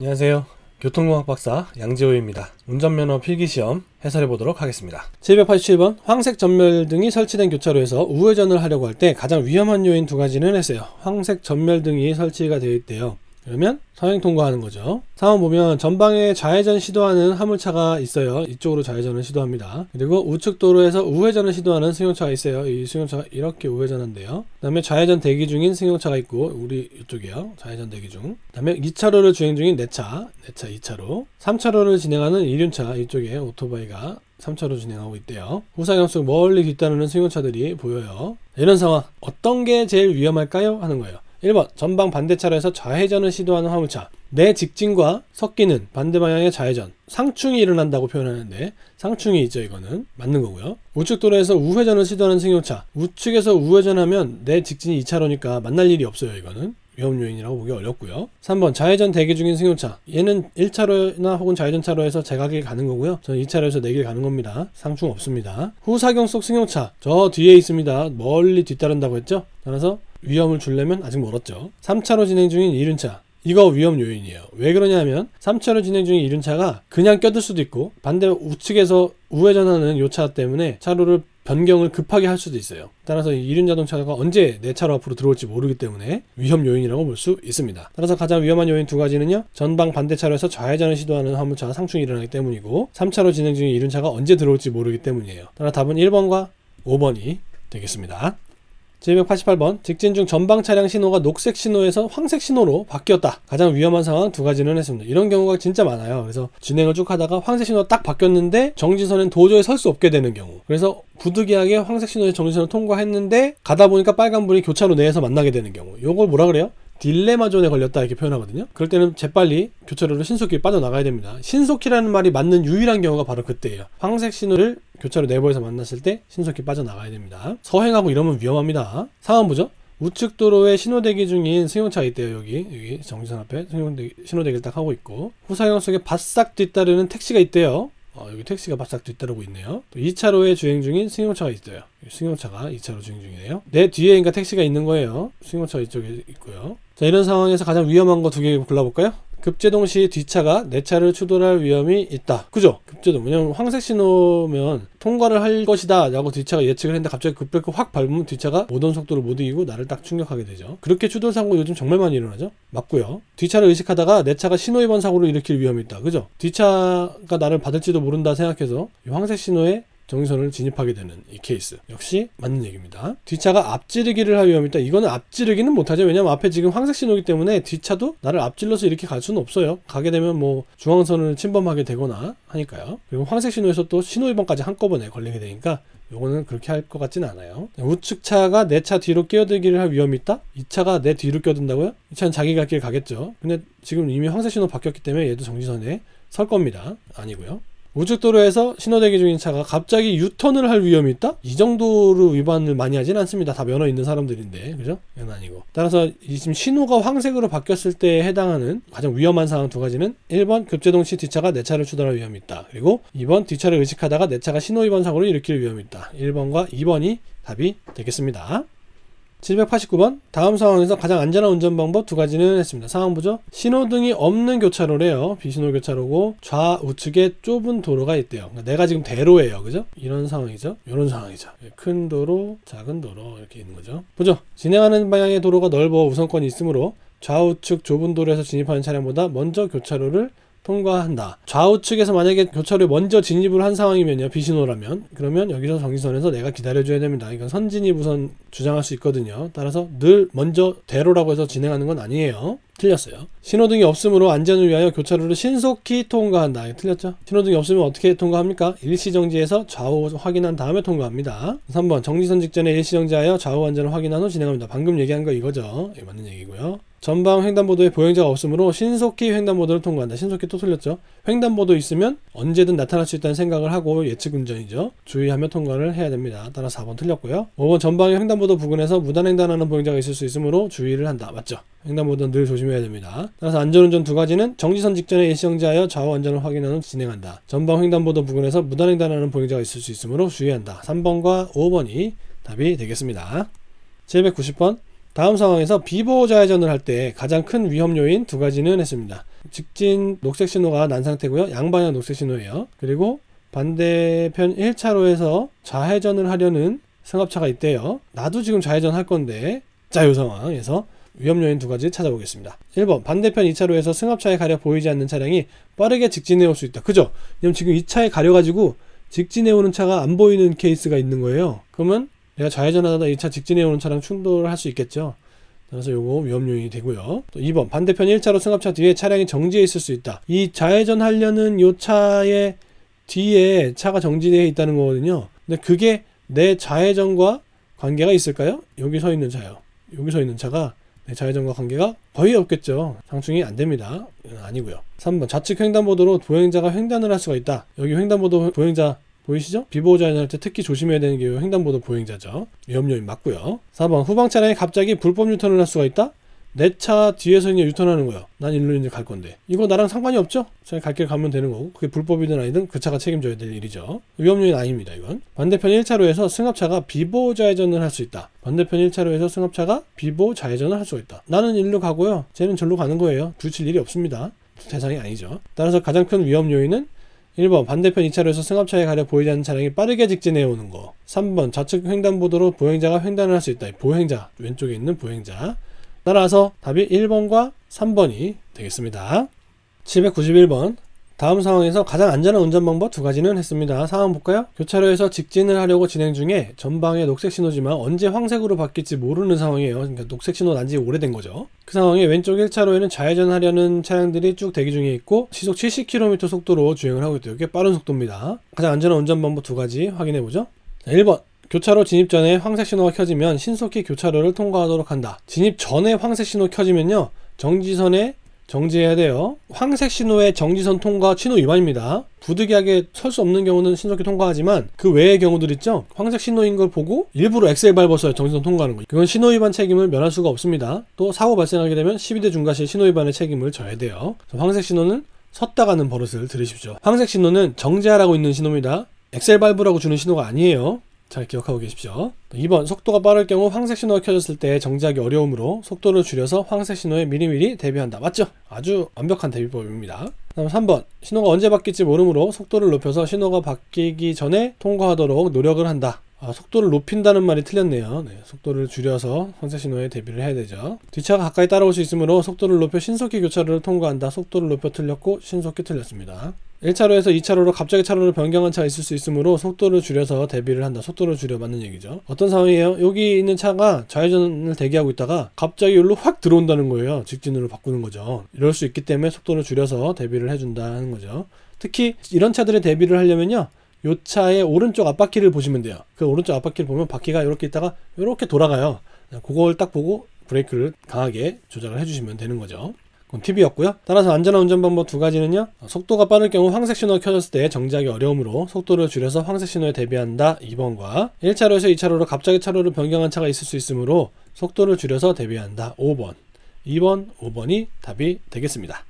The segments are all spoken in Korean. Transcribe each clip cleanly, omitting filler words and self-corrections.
안녕하세요. 교통공학 박사 양지호입니다. 운전면허 필기시험 해설해 보도록 하겠습니다. 787번 황색 전멸등이 설치된 교차로에서 우회전을 하려고 할 때 가장 위험한 요인 두 가지는 했어요. 황색 전멸등이 설치가 되어 있대요. 그러면 서행 통과하는 거죠. 상황 보면 전방에 좌회전 시도하는 화물차가 있어요. 이쪽으로 좌회전을 시도합니다. 그리고 우측 도로에서 우회전을 시도하는 승용차가 있어요. 이 승용차가 이렇게 우회전한대요. 그 다음에 좌회전 대기 중인 승용차가 있고, 우리 이쪽이요. 좌회전 대기 중. 그 다음에 2차로를 주행 중인 내 차 2차로. 3차로를 진행하는 이륜차, 이쪽에 오토바이가 3차로 진행하고 있대요. 후사경속 멀리 뒤따르는 승용차들이 보여요. 이런 상황 어떤 게 제일 위험할까요? 하는 거예요. 1번 전방 반대차로에서 좌회전을 시도하는 화물차, 내 직진과 섞이는 반대 방향의 좌회전, 상충이 일어난다고 표현하는데 상충이 있죠. 이거는 맞는 거고요. 우측 도로에서 우회전을 시도하는 승용차, 우측에서 우회전하면 내 직진이 2차로니까 만날 일이 없어요. 이거는 위험 요인이라고 보기 어렵고요. 3번 좌회전 대기 중인 승용차, 얘는 1차로나 혹은 좌회전 차로에서 제각길 가는 거고요. 저는 2차로에서 내 길 가는 겁니다. 상충 없습니다. 후사경속 승용차, 저 뒤에 있습니다. 멀리 뒤따른다고 했죠. 따라서 위험을 주려면 아직 멀었죠. 3차로 진행 중인 이륜차, 이거 위험 요인이에요. 왜 그러냐면 3차로 진행 중인 이륜차가 그냥 껴들 수도 있고, 반대 우측에서 우회전하는 요 차 때문에 차로를 변경을 급하게 할 수도 있어요. 따라서 이륜 자동차가 언제 내 차로 앞으로 들어올지 모르기 때문에 위험 요인이라고 볼 수 있습니다. 따라서 가장 위험한 요인 두 가지는요, 전방 반대 차로에서 좌회전을 시도하는 화물차가 상충이 일어나기 때문이고, 3차로 진행 중인 이륜차가 언제 들어올지 모르기 때문이에요. 따라 답은 1번과 5번이 되겠습니다. 788번 직진 중 전방 차량 신호가 녹색 신호에서 황색 신호로 바뀌었다. 가장 위험한 상황 두 가지는 했습니다. 이런 경우가 진짜 많아요. 그래서 진행을 쭉 하다가 황색 신호가 딱 바뀌었는데 정지선엔 도저히 설 수 없게 되는 경우, 그래서 부득이하게 황색 신호의 정지선을 통과했는데 가다 보니까 빨간불이 교차로 내에서 만나게 되는 경우, 요걸 뭐라 그래요? 딜레마 존에 걸렸다 이렇게 표현하거든요. 그럴 때는 재빨리 교차로를 신속히 빠져나가야 됩니다. 신속히라는 말이 맞는 유일한 경우가 바로 그때예요. 황색 신호를 교차로 내부에서 만났을 때 신속히 빠져나가야 됩니다. 서행하고 이러면 위험합니다. 상황 보죠. 우측 도로에 신호대기 중인 승용차가 있대요. 여기 정지선 앞에 신호대기를 딱 하고 있고, 후사경 속에 바싹 뒤따르는 택시가 있대요. 여기 택시가 바싹 뒤따르고 있네요. 또 2차로에 주행 중인 승용차가 있어요. 승용차가 2차로 주행 중이네요. 내 뒤에 그러니까 택시가 있는 거예요. 승용차가 이쪽에 있고요. 자, 이런 상황에서 가장 위험한 거 두 개 골라볼까요? 급제동 시 뒤차가 내 차를 추돌할 위험이 있다. 그죠? 급제동. 왜냐면 황색 신호면 통과를 할 것이다 라고 뒤차가 예측을 했는데 갑자기 급브레이크 확 밟으면 뒤차가 모든 속도를 못 이기고 나를 딱 충격하게 되죠. 그렇게 추돌 사고 요즘 정말 많이 일어나죠? 맞고요. 뒤차를 의식하다가 내 차가 신호위반 사고를 일으킬 위험이 있다. 그죠? 뒤차가 나를 받을지도 모른다 생각해서 이 황색 신호에 정지선을 진입하게 되는 이 케이스 역시 맞는 얘기입니다. 뒤차가 앞지르기를 할 위험이 있다. 이거는 앞지르기는 못하죠. 왜냐면 앞에 지금 황색 신호이기 때문에 뒤차도 나를 앞질러서 이렇게 갈 수는 없어요. 가게 되면 뭐 중앙선을 침범하게 되거나 하니까요. 그리고 황색 신호에서 또 신호위반까지 한꺼번에 걸리게 되니까 요거는 그렇게 할 것 같지는 않아요. 우측 차가 내 차 뒤로 끼어들기를 할 위험이 있다? 이 차가 내 뒤로 끼어든다고요? 이 차는 자기 갈 길 가겠죠. 근데 지금 이미 황색 신호 바뀌었기 때문에 얘도 정지선에 설 겁니다. 아니고요. 우측 도로에서 신호대기 중인 차가 갑자기 유턴을 할 위험이 있다? 이 정도로 위반을 많이 하진 않습니다. 다 면허 있는 사람들인데, 그죠? 이건 아니고. 따라서 지금 신호가 황색으로 바뀌었을 때 해당하는 가장 위험한 상황 두 가지는 1번 급제동 시 뒤차가 내 차를 추돌할 위험이 있다. 그리고 2번 뒤차를 의식하다가 내 차가 신호위반 사고를 일으킬 위험이 있다. 1번과 2번이 답이 되겠습니다. 789번 다음 상황에서 가장 안전한 운전 방법 두 가지는 했습니다. 상황 보죠. 신호등이 없는 교차로래요. 비신호 교차로고 좌우측에 좁은 도로가 있대요. 그러니까 내가 지금 대로예요. 그죠? 이런 상황이죠. 이런 상황이죠. 큰 도로, 작은 도로 이렇게 있는 거죠. 보죠. 진행하는 방향의 도로가 넓어 우선권이 있으므로 좌우측 좁은 도로에서 진입하는 차량보다 먼저 교차로를 통과한다. 좌우측에서 만약에 교차로에 먼저 진입을 한 상황이면요, 비신호라면, 그러면 여기서 정지선에서 내가 기다려줘야 됩니다. 이건 선진입 우선 주장할 수 있거든요. 따라서 늘 먼저 대로라고 해서 진행하는 건 아니에요. 틀렸어요. 신호등이 없으므로 안전을 위하여 교차로를 신속히 통과한다. 틀렸죠? 신호등이 없으면 어떻게 통과합니까? 일시정지해서 좌우 확인한 다음에 통과합니다. 3번 정지선 직전에 일시정지하여 좌우 안전을 확인한 후 진행합니다. 방금 얘기한 거 이거죠. 이게 맞는 얘기고요. 전방 횡단보도에 보행자가 없으므로 신속히 횡단보도를 통과한다. 신속히 또 틀렸죠. 횡단보도 있으면 언제든 나타날 수 있다는 생각을 하고 예측 운전이죠. 주의하며 통과를 해야 됩니다. 따라서 4번 틀렸고요. 5번 전방의 횡단보도 부근에서 무단횡단하는 보행자가 있을 수 있으므로 주의를 한다. 맞죠? 횡단보도는 늘 조심해야 됩니다. 따라서 안전운전 두 가지는 정지선 직전에 일시정지하여 좌우 안전을 확인한 후 진행한다. 전방 횡단보도 부근에서 무단횡단하는 보행자가 있을 수 있으므로 주의한다. 3번과 5번이 답이 되겠습니다. 790번 다음 상황에서 비보호 좌회전을 할 때 가장 큰 위험 요인 두 가지는 했습니다. 직진 녹색 신호가 난 상태고요. 양방향 녹색 신호예요. 그리고 반대편 1차로에서 좌회전을 하려는 승합차가 있대요. 나도 지금 좌회전 할 건데, 자, 이 상황에서 위험 요인 두 가지 찾아보겠습니다. 1번, 반대편 2차로에서 승합차에 가려 보이지 않는 차량이 빠르게 직진해 올 수 있다. 그죠? 왜냐면 지금 이 차에 가려가지고 직진해 오는 차가 안 보이는 케이스가 있는 거예요. 그러면 내가 좌회전하다 이 차 직진해 오는 차랑 충돌을 할 수 있겠죠. 그래서 요거 위험 요인이 되고요. 또 2번, 반대편 1차로 승합차 뒤에 차량이 정지해 있을 수 있다. 이 좌회전 하려는 요 차의 뒤에 차가 정지되어 있다는 거거든요. 근데 그게 내 좌회전과 관계가 있을까요? 여기 서 있는 차요. 여기 서 있는 차가 내 좌회전과 관계가 거의 없겠죠. 상충이 안 됩니다. 이건 아니고요. 3번, 좌측 횡단보도로 보행자가 횡단을 할 수가 있다. 여기 횡단보도 보행자 보이시죠? 비보호 좌회전할 때 특히 조심해야 되는 게 횡단보도 보행자죠. 위험 요인 맞고요. 4번, 후방 차량이 갑자기 불법 유턴을 할 수가 있다. 내 차 뒤에서 이제 유턴하는 거예요. 난 일로 이제 갈 건데 이거 나랑 상관이 없죠? 저희 갈 길 가면 되는 거고, 그게 불법이든 아니든 그 차가 책임져야 될 일이죠. 위험 요인 아닙니다. 이건 반대편 1차로에서 승합차가 비보호 좌회전을 할 수 있다. 반대편 1차로에서 승합차가 비보호 좌회전을 할 수가 있다. 나는 일로 가고요, 쟤는 절로 가는 거예요. 부딪힐 일이 없습니다. 대상이 아니죠. 따라서 가장 큰 위험 요인은 1번, 반대편 2차로에서 승합차에 가려 보이지 않는 차량이 빠르게 직진해 오는 거. 3번, 좌측 횡단보도로 보행자가 횡단을 할 수 있다. 보행자, 왼쪽에 있는 보행자. 따라서 답이 1번과 3번이 되겠습니다. 791번, 다음 상황에서 가장 안전한 운전 방법 두 가지는 했습니다. 상황 볼까요? 교차로에서 직진을 하려고 진행 중에 전방에 녹색 신호지만 언제 황색으로 바뀔지 모르는 상황이에요. 그러니까 녹색 신호 난지 오래된 거죠. 그 상황에 왼쪽 1차로에는 좌회전하려는 차량들이 쭉 대기 중에 있고 시속 70km 속도로 주행을 하고 있대요. 꽤 빠른 속도입니다. 가장 안전한 운전 방법 두 가지 확인해보죠. 1번, 교차로 진입 전에 황색 신호가 켜지면 신속히 교차로를 통과하도록 한다. 진입 전에 황색 신호 켜지면요, 정지선에 정지해야 돼요. 황색 신호의 정지선 통과 신호 위반입니다. 부득이하게 설 수 없는 경우는 신속히 통과하지만 그 외의 경우들 있죠, 황색 신호인 걸 보고 일부러 엑셀 밟아서 정지선 통과하는 거예요. 그건 신호 위반 책임을 면할 수가 없습니다. 또 사고 발생하게 되면 12대 중과 시 신호 위반의 책임을 져야 돼요. 황색 신호는 섰다 가는 버릇을 들으십시오. 황색 신호는 정지하라고 있는 신호입니다. 엑셀 밟으라고 주는 신호가 아니에요. 잘 기억하고 계십시오. 2번, 속도가 빠를 경우 황색 신호가 켜졌을 때 정지하기 어려우므로 속도를 줄여서 황색 신호에 미리미리 대비한다. 맞죠? 아주 완벽한 대비법입니다. 다음 3번, 신호가 언제 바뀔지 모르므로 속도를 높여서 신호가 바뀌기 전에 통과하도록 노력을 한다. 속도를 높인다는 말이 틀렸네요. 네, 속도를 줄여서 황색 신호에 대비를 해야 되죠. 뒷차가 가까이 따라올 수 있으므로 속도를 높여 신속히 교차로를 통과한다. 속도를 높여 틀렸고 신속히 틀렸습니다. 1차로에서 2차로로 갑자기 차로를 변경한 차가 있을 수 있으므로 속도를 줄여서 대비를 한다. 속도를 줄여 맞는 얘기죠. 어떤 상황이에요? 여기 있는 차가 좌회전을 대기하고 있다가 갑자기 여기로 확 들어온다는 거예요. 직진으로 바꾸는 거죠. 이럴 수 있기 때문에 속도를 줄여서 대비를 해준다는 거죠. 특히 이런 차들의 대비를 하려면요, 요 차의 오른쪽 앞바퀴를 보시면 돼요. 그 오른쪽 앞바퀴를 보면 바퀴가 이렇게 있다가 이렇게 돌아가요. 그걸 딱 보고 브레이크를 강하게 조작을 해주시면 되는 거죠. 그건 팁이었고요. 따라서 안전한 운전 방법 두 가지는요, 속도가 빠를 경우 황색 신호가 켜졌을 때 정지하기 어려우므로 속도를 줄여서 황색 신호에 대비한다. 2번과 1차로에서 2차로로 갑자기 차로를 변경한 차가 있을 수 있으므로 속도를 줄여서 대비한다. 5번. 2번, 5번이 답이 되겠습니다.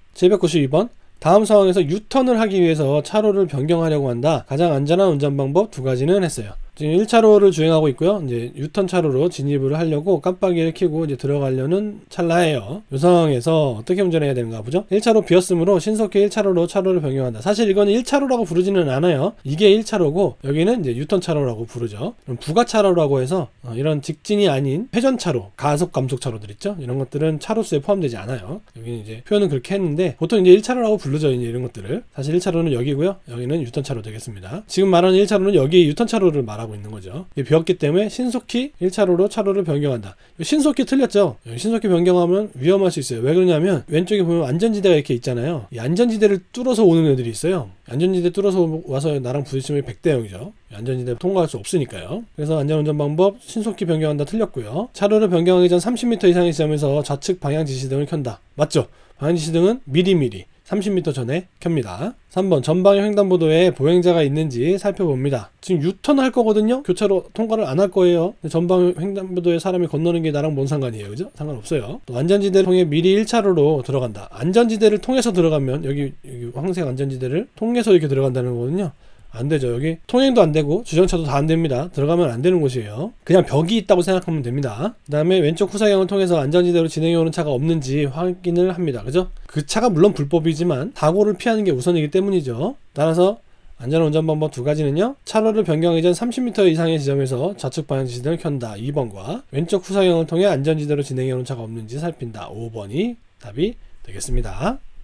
792번, 다음 상황에서 유턴을 하기 위해서 차로를 변경하려고 한다. 가장 안전한 운전 방법 두 가지는 했어요. 지금 1차로를 주행하고 있고요. 이제 유턴 차로로 진입을 하려고 깜빡이를 켜고 이제 들어가려는 찰나예요. 이 상황에서 어떻게 운전해야 되는가 보죠? 1차로 비었으므로 신속히 1차로로 차로를 변경한다. 사실 이거는 1차로라고 부르지는 않아요. 이게 1차로고 여기는 이제 유턴 차로라고 부르죠. 그럼 부가 차로라고 해서 이런 직진이 아닌 회전 차로, 가속 감속 차로들 있죠? 이런 것들은 차로수에 포함되지 않아요. 여기는 이제 표현은 그렇게 했는데 보통 이제 1차로라고 부르죠. 이제 이런 것들을. 사실 1차로는 여기고요. 여기는 유턴 차로 되겠습니다. 지금 말하는 1차로는 여기 유턴 차로를 말하고 있는 거죠. 비었기 때문에 신속히 1차로로 차로를 변경한다. 신속히 틀렸죠? 신속히 변경하면 위험할 수 있어요. 왜 그러냐면 왼쪽에 보면 안전지대가 이렇게 있잖아요. 이 안전지대를 뚫어서 오는 애들이 있어요. 안전지대 뚫어서 와서 나랑 부딪히면 100대 0이죠. 안전지대 통과할 수 없으니까요. 그래서 안전운전 방법 신속히 변경한다 틀렸고요. 차로를 변경하기 전 30m 이상의 지점에서 좌측 방향 지시등을 켠다. 맞죠? 방향 지시등은 미리미리 30m 전에 켭니다. 3번, 전방의 횡단보도에 보행자가 있는지 살펴봅니다. 지금 유턴 할 거거든요. 교차로 통과를 안 할 거예요. 전방 횡단보도에 사람이 건너는 게 나랑 뭔 상관이에요, 그죠? 상관없어요. 또 안전지대를 통해 미리 1차로로 들어간다. 안전지대를 통해서 들어가면 여기 황색 안전지대를 통해서 이렇게 들어간다는 거거든요. 안 되죠. 여기 통행도 안 되고 주정차도 다 안 됩니다. 들어가면 안 되는 곳이에요. 그냥 벽이 있다고 생각하면 됩니다. 그 다음에 왼쪽 후사경을 통해서 안전지대로 진행해오는 차가 없는지 확인을 합니다. 그죠? 그 차가 물론 불법이지만 사고를 피하는 게 우선이기 때문이죠. 따라서 안전한 운전 방법 두 가지는요, 차로를 변경하기 전 30m 이상의 지점에서 좌측 방향 지시등을 켠다 2번과 왼쪽 후사경을 통해 안전지대로 진행해오는 차가 없는지 살핀다 5번이 답이 되겠습니다.